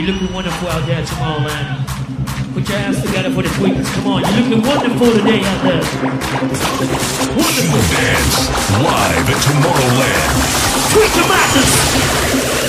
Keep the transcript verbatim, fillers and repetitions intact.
You're looking wonderful out there, Tomorrowland. Put your hands together for the Queens. Come on, you're looking wonderful today out there. Wonderful. Dance live at Tomorrowland. Tweet the madness.